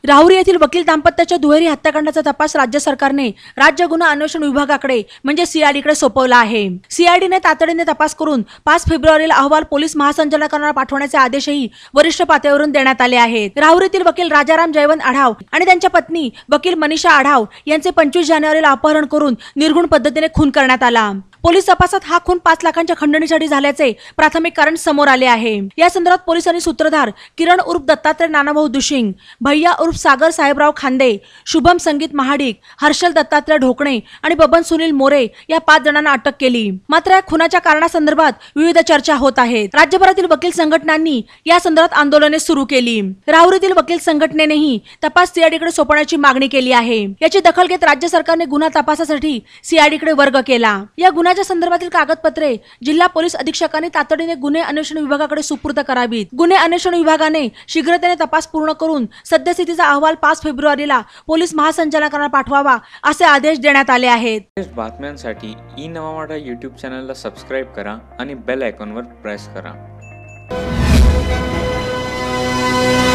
राहुरी येथील वकील दाम्पत्याच्या दुहेरी हत्याकांडाचा तपास राज्य सरकारने राज्य गुन्हा अन्वेषण विभागाकडे म्हणजे सीआयडीकडे सोपवला आहे। सीआयडीने तातडीने तपास करून 5 फेब्रुवारीला अहवाल पोलीस महासंचालकांना पाठवण्याचे आदेशही वरिष्ठ पातळीवरून देण्यात आले आहेत। राहुरीतील वकील राजाराम जयवंत आढाव आणि त्यांच्या पत्नी वकील मनीषा आढाव यांचे 25 जानेवारीला अपहरण करून निर्घृण पद्धतीने खून करण्यात आला। पोलीस तपासात हा खून 5 लाखांच्या खंडणीसाठी झाल्याचे प्राथमिक कारण समोर आले आहे। या संदर्भात पोलिसांनी सूत्रधार किरण उर्फ दत्तात्रय नानाभाऊ दुशिंग, भैया उर्फ सागर साहेबराव खांदे, शुभम संगीत महाडिक, हर्षल दत्तात्रय ढोकणे आणि बबन सुनील मोरे या 5 जणांना अटक केली। मात्र या खुनाच्या कारणासंदर्भात विविध चर्चा होत आहेत। राज्यभरातील वकील संघटनांनी या संदर्भात आंदोलने सुरू केली। राहुरीतील वकील संघटनेनेही तपास सीआयडीकडे सोपवण्याची मागणी केली आहे। याची दखल घेत राज्य सरकारने गुन्हा तपासासाठी सीआयडीकडे वर्ग केला। या गुन्ह्याच्या संदर्भातील कागदपत्रे जिल्हा पोलीस अधीक्षकांनी तातडीने गुन्हे अन्वेषण विभागाकडे सुपूर्द करावीत। गुन्हे अन्वेषण विभागाने शीघ्रतेने तपास पूर्ण करून सद्यस्थितीचा अहवाल 5 फेब्रुवारीला पोलीस महासंचालकांना पाठवावा असे आदेश देण्यात आले आहेत। बातम्यांसाठी ई नवा मराठा YouTube चॅनलला सबस्क्राइब करा आणि बेल आयकॉनवर प्रेस करा।